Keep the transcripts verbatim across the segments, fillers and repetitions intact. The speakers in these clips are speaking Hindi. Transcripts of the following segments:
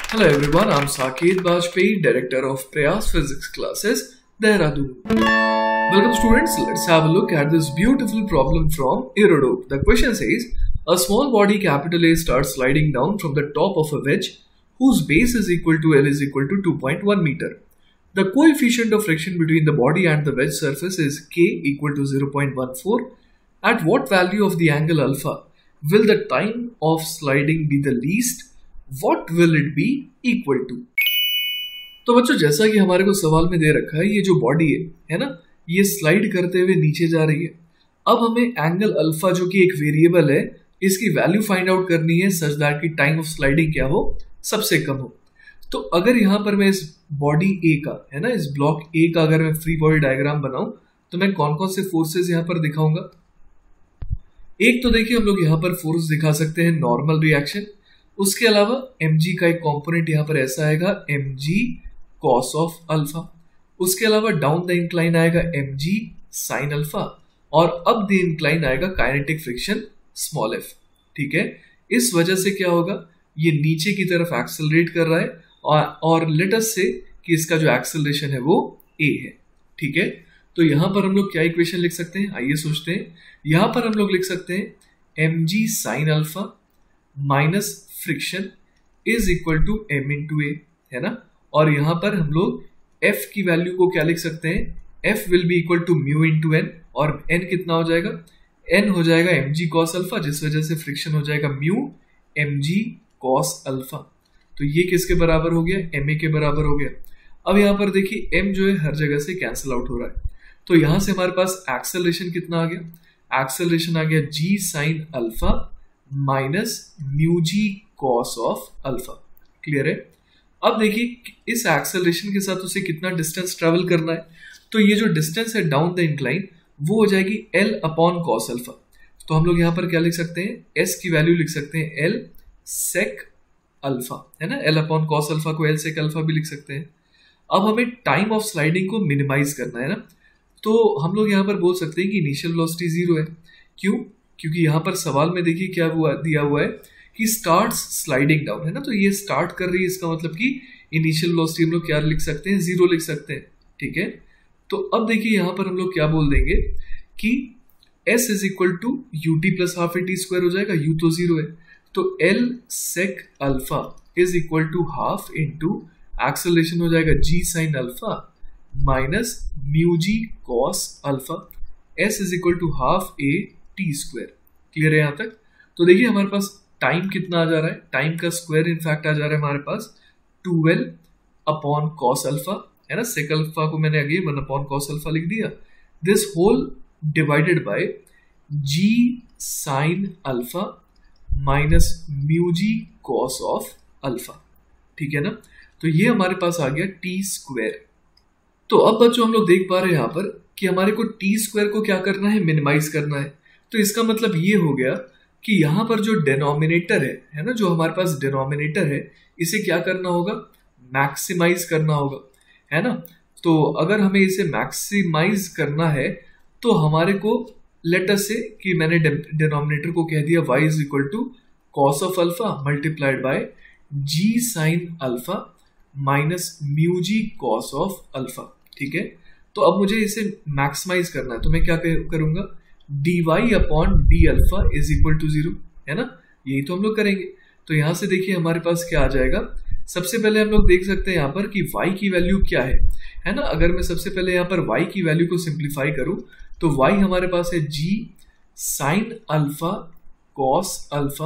Hello everyone, I'm Saket, Director of Prayas Physics Classes, Dehradun. Welcome students, let's have a look at this beautiful problem from Irodov. The question says, a small body capital A starts sliding down from the top of a wedge whose base is equal to L is equal to two point one meter. The coefficient of friction between the body and the wedge surface is K equal to zero point one four. At what value of the angle alpha will the time of sliding be the least? What will it be equal to? तो बच्चों जैसा कि हमारे को सवाल में दे रखा है, ये जो बॉडी है है ना, ये स्लाइड करते हुए नीचे जा रही है. अब हमें एंगल अल्फा जो कि एक वेरिएबल है, इसकी वैल्यू फाइंड आउट करनी है सच दैट की टाइम ऑफ स्लाइडिंग क्या हो, सबसे कम हो. तो अगर यहाँ पर मैं इस बॉडी ए का है ना, इस ब्लॉक ए का अगर मैं फ्री बॉडी डायग्राम बनाऊं तो मैं कौन कौन से फोर्सेस यहाँ पर दिखाऊंगा. एक तो देखिए हम लोग यहाँ पर फोर्स दिखा सकते हैं नॉर्मल रिएक्शन. उसके अलावा mg का एक कंपोनेंट यहाँ पर ऐसा आएगा mg cos ऑफ अल्फा. उसके अलावा डाउन द इंक्लाइन आएगा mg sin अल्फा और अप द इंक्लाइन आएगा काइनेटिक फ्रिक्शन स्मॉल f. ठीक है, इस वजह से क्या होगा, ये नीचे की तरफ एक्सेलरेट कर रहा है और, और लेट अस से कि इसका जो एक्सेलरेशन है वो a है. ठीक है, तो यहां पर हम लोग क्या इक्वेशन लिख सकते हैं, आइए सोचते हैं. यहां पर हम लोग लिख सकते हैं mg sin alpha minus friction is equal to m into a, है ना. और यहां पर हम लोग f की वैल्यू को क्या लिख सकते हैं, f will be equal to mu into N. और n कितना हो जाएगा, n हो जाएगा mg cos अल्फा, जिस वजह से फ्रिक्शन हो जाएगा म्यू mg cos अल्फा. तो ये किसके बराबर हो गया, ma के बराबर हो गया. अब यहां पर देखिए m जो है हर जगह से कैंसिल आउट हो रहा है. तो यहां से हमारे पास एक्सेलरेशन कितना आ गया, एक्सेलरेशन आ गया g sin alpha minus mu g cos of alpha. Clear है. अब देखिए इस एक्सेलरेशन के साथ उसे कितना डिस्टेंस ट्रेवल करना है. तो ये जो डिस्टेंस है डाउन द इंक्लाइन वो हो जाएगी L अपॉन कॉस अल्फा. तो हम लोग यहाँ पर क्या लिख सकते हैं, S की वैल्यू लिख सकते हैं L सेक अल्फा, है ना. L अपॉन कॉस अल्फा को L सेक अल्फा भी लिख सकते हैं. अब हमें टाइम ऑफ स्लाइडिंग को मिनिमाइज करना है ना, तो हम लोग यहाँ पर बोल सकते हैं कि इनिशियल वेलोसिटी जीरो है. क्यों, क्योंकि यहाँ पर सवाल में देखिए क्या हुआ दिया हुआ है कि स्टार्ट स्लाइडिंग डाउन, है ना. तो ये स्टार्ट कर रही है, इसका मतलब कि इनिशियल वेलोसिटी हम लोग क्या लिख सकते हैं, जीरो लिख सकते हैं. ठीक है, तो अब देखिए यहाँ पर हम लोग क्या बोल देंगे कि s is equal to u t plus half a t square हो जाएगा. u तो जीरो है, तो L sec alpha is equal to half into acceleration हो जाएगा g sine alpha minus mu g cos alpha. s is equal to half a t square. Clear है यहाँ तक. तो देखिए हमारे पास टाइम कितना आ जा रहा है, टाइम का स्क्वायर इनफैक्ट आ जा रहा है हमारे पास ट्वेल्व अपॉन कॉस अल्फा, है ना. सेक अल्फा को मैंने again one upon cos alpha लिख दिया. This whole divided by g sine alpha minus mu g cos of alpha. ठीक है ना. तो ये हमारे पास आ गया टी स्क्वायर. तो अब बच्चों हम लोग देख पा रहे हैं यहाँ पर कि हमारे को टी स्क्वायर को क्या करना है, मिनिमाइज करना है. तो इसका मतलब ये हो गया कि यहाँ पर जो डिनोमिनेटर है है ना, जो हमारे पास डिनोमिनेटर है, इसे क्या करना होगा, मैक्सिमाइज करना होगा, है ना. तो अगर हमें इसे मैक्सिमाइज करना है तो हमारे को लेट अस से कि मैंने डिनोमिनेटर को कह दिया y is equal to cos of alpha multiplied by g sine alpha minus mu g cos of alpha. ठीक है, तो अब मुझे इसे मैक्सिमाइज करना है, तो मैं क्या करूंगा, dy upon d alpha is equal to zero, है ना. यही तो हम लोग करेंगे. तो यहां से देखिए हमारे पास क्या आ जाएगा. सबसे पहले हम लोग देख सकते हैं यहाँ पर कि y की वैल्यू क्या है, है ना. अगर मैं सबसे पहले यहाँ पर y की वैल्यू को सिंप्लीफाई करूं तो y हमारे पास है g sine alpha cos alpha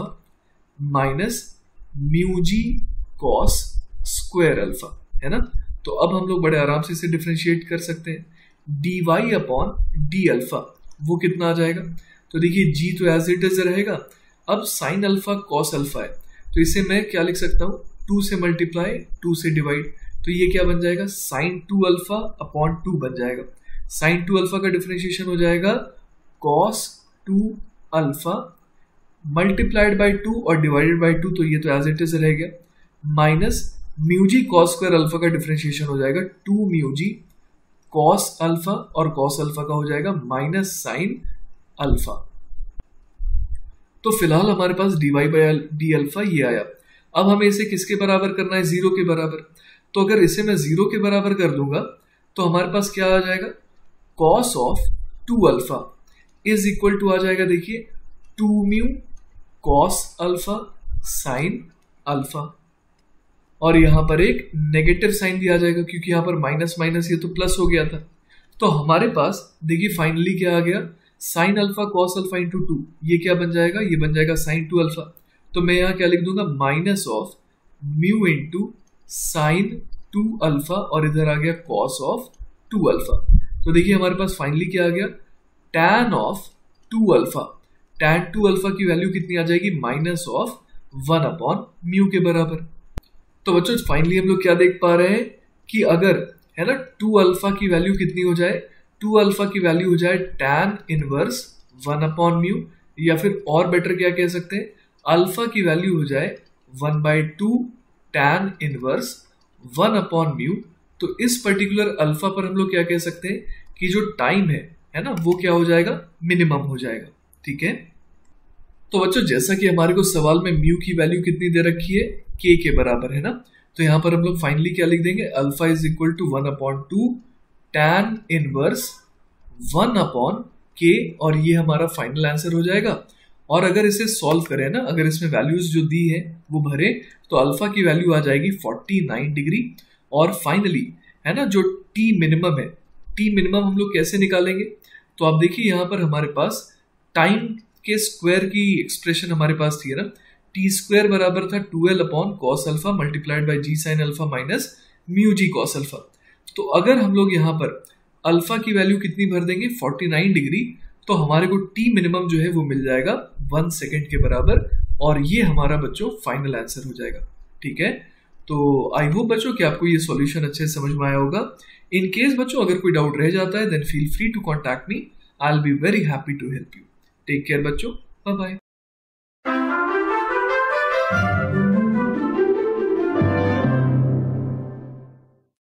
minus mu g cos square alpha, है ना. तो अब हम लोग बड़े आराम से इसे डिफरेंशिएट कर सकते हैं. dy अपॉन डी अल्फा वो कितना आ जाएगा, तो देखिए g तो एज इट इज रहेगा. अब साइन अल्फा कॉस अल्फा है, तो इसे मैं क्या लिख सकता हूँ, टू से मल्टीप्लाई टू से डिवाइड. तो ये क्या बन जाएगा, sine two alpha upon two बन जाएगा. साइन टू अल्फा का डिफरेंशिएशन हो जाएगा cos two alpha multiplied by two और डिवाइडेड बाई टू, तो ये तो एज इट इज रह गया. Minus mu g cos square alpha का डिफरेंशिएशन हो जाएगा two mu g cos alpha और कॉस अल्फा का हो जाएगा माइनस साइन अल्फा. तो फिलहाल हमारे पास d y by d alpha ये आया. अब हमें इसे किसके बराबर करना है, जीरो के बराबर। तो अगर इसे मैं जीरो के बराबर कर दूंगा तो हमारे पास क्या आ जाएगा, cos of two alpha is equal to आ जाएगा, देखिए two mu cos alpha sine alpha, और यहां पर एक नेगेटिव साइन भी आ जाएगा क्योंकि यहां पर माइनस माइनस ये तो प्लस हो गया था। तो हमारे पास देखिए फाइनली क्या आ गया, sine alpha cos alpha into two, ये क्या बन जाएगा, ये बन जाएगा साइन टू अल्फा। तो मैं यहां क्या लिख दूंगा, minus of mu into sine two alpha, और इधर आ गया कॉस ऑफ टू अल्फा। तो देखिए हमारे पास फाइनली क्या आ गया, tan of two alpha, tan two alpha की वैल्यू कितनी आ जाएगी, minus of one upon mu के बराबर। तो बच्चों फाइनली हम लोग क्या देख पा रहे हैं कि अगर है ना टू अल्फा की वैल्यू कितनी हो जाए, टू अल्फा की वैल्यू हो जाए tan inverse one upon mu, या फिर और बेटर क्या कह सकते हैं, अल्फा की वैल्यू हो जाए one by two tan inverse one upon mu. तो इस पर्टिकुलर अल्फा पर हम लोग क्या कह सकते हैं कि जो टाइम है है ना वो क्या हो जाएगा, मिनिमम हो जाएगा। ठीक है, तो बच्चों जैसा कि हमारे को सवाल में म्यू की वैल्यू कितनी दे रखी है, के के बराबर है ना, तो यहां पर हम लोग फाइनली क्या लिख देंगे, alpha is equal to one upon two tan inverse one upon k, और ये हमारा फाइनल आंसर हो जाएगा। और अगर इसे सॉल्व करें ना, अगर इसमें वैल्यूज जो दी है वो भरे, तो अल्फा की वैल्यू आ जाएगी फोर्टी नाइन डिग्री। और फाइनली है ना जो टी मिनिमम है, टी मिनिमम हम लोग कैसे निकालेंगे, तो आप देखिए यहां पर हमारे पास टाइम के स्क्वायर की एक्सप्रेशन हमारे पास थी ना, टी स्क्वायर बराबर था twelve upon cos alpha multiplied by g sine alpha minus mu g cos alpha. तो अगर हम लोग यहाँ पर अल्फा की वैल्यू कितनी भर देंगे, फोर्टी नाइन डिग्री, तो हमारे को टी मिनिमम जो है वो मिल जाएगा वन सेकेंड के बराबर, और ये हमारा बच्चों फाइनल आंसर हो जाएगा। ठीक है, तो आई होप बच्चों कि आपको ये सॉल्यूशन अच्छे से समझ में आया होगा। इन केस बच्चों अगर कोई डाउट रह जाता है then feel free to contact me, I will be very happy to help you. Take care बच्चों, बाय बाय।